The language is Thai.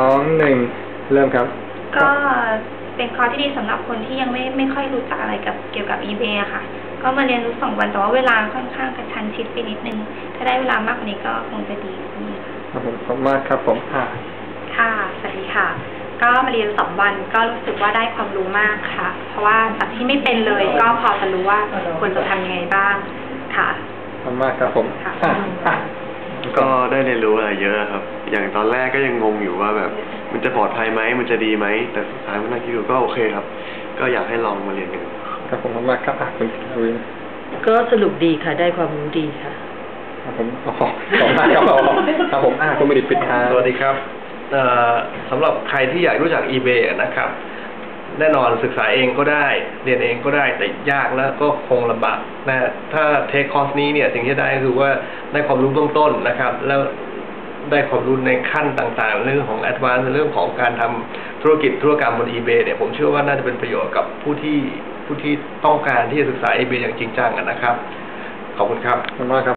2 1เริ่มครับก็เป็นคอร์สที่ดีสำหรับคนที่ยังไม่ค่อยรู้จักอะไรเกี่ยวกับ eBay อะค่ะก็มาเรียนรู้2 วันแต่ว่าเวลาค่อนข้างกระชั้นชิดไปนิดนึงถ้าได้เวลามากกว่านี้ก็คงจะดีขึ้นค่ะครับผมขอบคุณมากครับผมค่ะสวัสดีค่ะก็มาเรียน2 วันก็รู้สึกว่าได้ความรู้มากค่ะเพราะว่าจากที่ไม่เป็นเลยก็พอจะรู้ว่าควรจะทำยังไงบ้างค่ะขอบคุณมากครับผมก็ได้เรียนรู้อะไรเยอะครับอย่างตอนแรกก็ยังงงอยู่ว่าแบบมันจะปลอดภัยไหมมันจะดีไหมแต่สุดท้ายมันนั่งคิดดูก็โอเคครับก็อยากให้ลองมาเรียนกันครับผมขอบคุณมากครับคุณลุยก็สรุปดีค่ะได้ความรู้ดีค่ะครับผมขอบคุณมากครับผมคุณไม่ได้ปิดทางสวัสดีครับสำหรับใครที่อยากรู้จัก eBay นะครับแน่นอนศึกษาเองก็ได้เรียนเองก็ได้แต่ยากแล้วก็คงลำบากนะถ้าเทคคอร์สนี้เนี่ยสิ่งที่ได้ก็คือว่าได้ความรู้เบื้องต้นนะครับแล้วได้ความรู้ในขั้นต่างๆเรื่องของ Advanced เรื่องของการทำธุรกรรมบน eBay เนี่ยผมเชื่อว่าน่าจะเป็นประโยชน์กับผู้ที่ต้องการที่จะศึกษา eBay อย่างจริงจังนะครับขอบคุณครับขอบคุณมากครับ